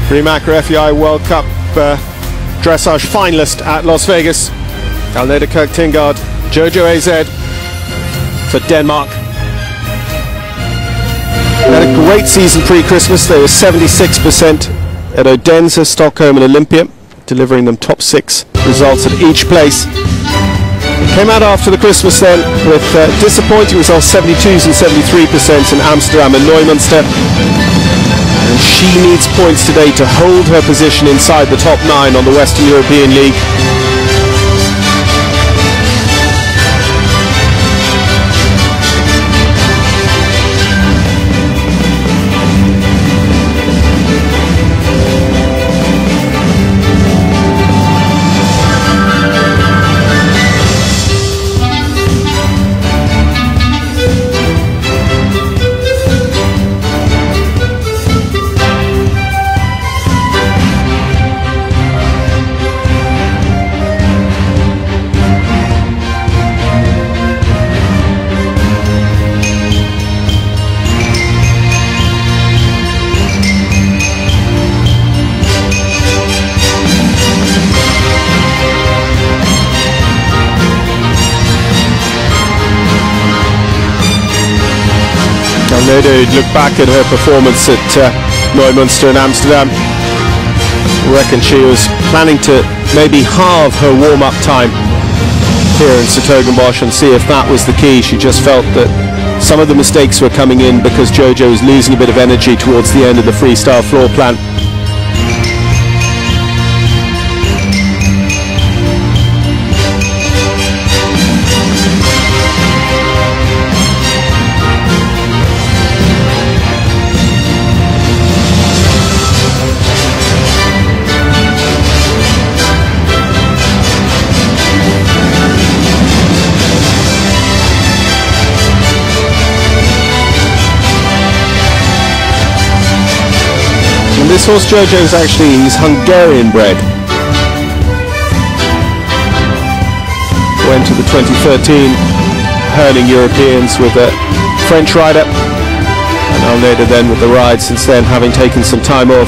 Rimac FEI World Cup dressage finalist at Las Vegas. Agnete Kirk Tingard, Jojo AZ for Denmark. They had a great season pre-Christmas. They were 76% at Odense, Stockholm and Olympia, delivering them top 6 results at each place. It came out after the Christmas then with disappointing results, 72s and 73% in Amsterdam and Neumünster. And she needs points today to hold her position inside the top 9 on the Western European League. Agnete look back at her performance at Neumünster and Amsterdam. I reckon she was planning to maybe halve her warm-up time here in 's-Hertogenbosch and see if that was the key. She just felt that some of the mistakes were coming in because Jojo was losing a bit of energy towards the end of the freestyle floor plan. This horse Jojo is actually, he's Hungarian bred. Went to the 2013 Hurling Europeans with a French rider, and Agnete then with the ride since then, having taken some time off.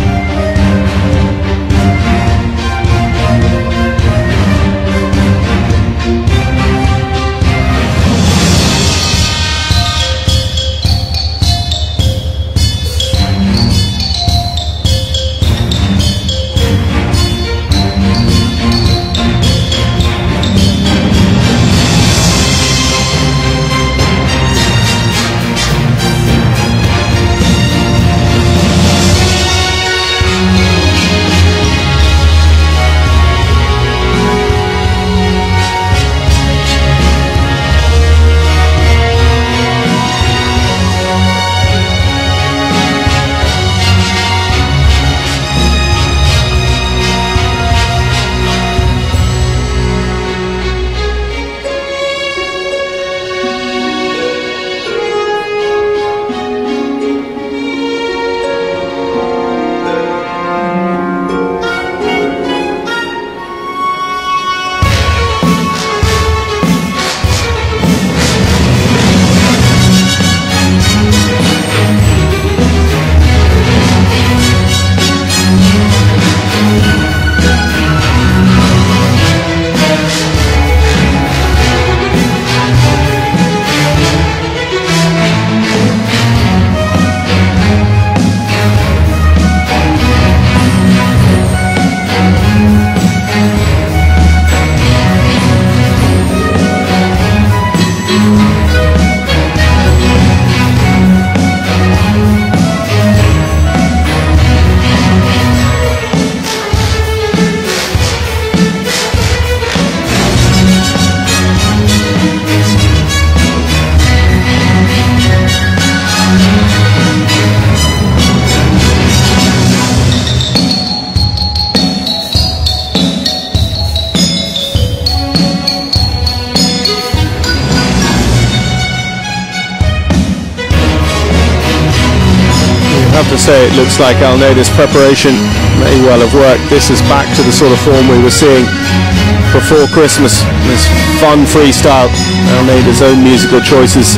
To say it looks like Agnete's preparation may well have worked. This is back to the sort of form we were seeing before Christmas. This fun freestyle, Agnete's own musical choices.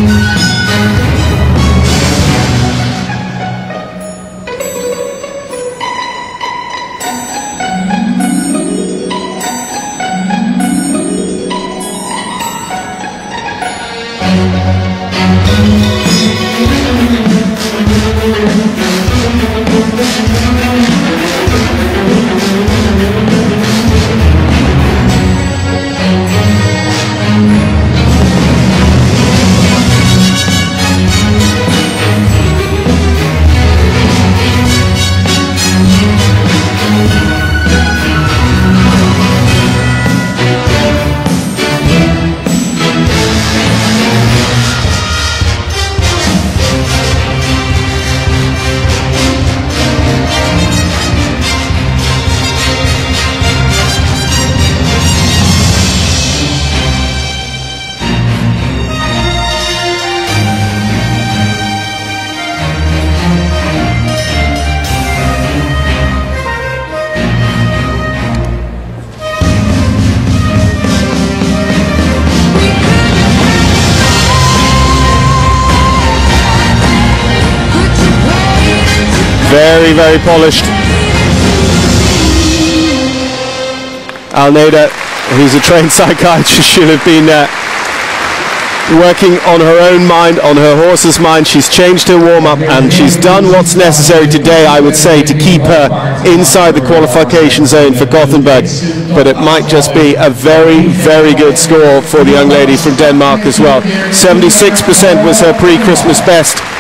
Very, very polished. Almeida, who's a trained psychiatrist, should have been working on her own mind, on her horse's mind. She's changed her warm-up and she's done what's necessary today, I would say, to keep her inside the qualification zone for Gothenburg. But it might just be a very, very good score for the young lady from Denmark as well. 76% was her pre-Christmas best.